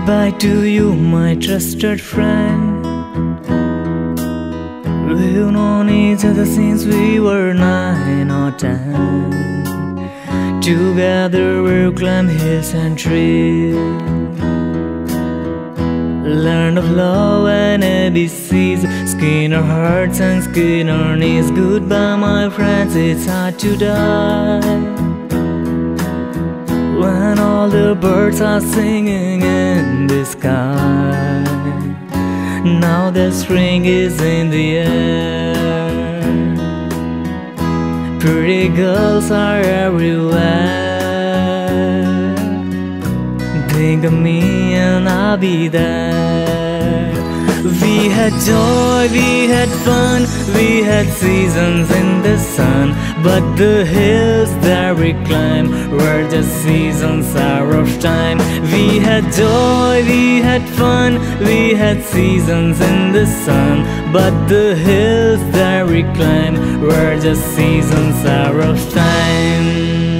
Goodbye to you, my trusted friend. We've known each other since we were 9 or 10. Together we'll climb hills and trees, learn of love and ABCs, skin our hearts and skin our knees. Goodbye my friends, it's hard to die when all the birds are singing in the sky. Now the spring is in the air, pretty girls are everywhere. Think of me and I'll be there. We had joy, we had fun, we had seasons in the sun, but the hills that we climbed were just seasons out of time. We had joy, we had fun, we had seasons in the sun, but the hills that we climbed were just seasons out of time.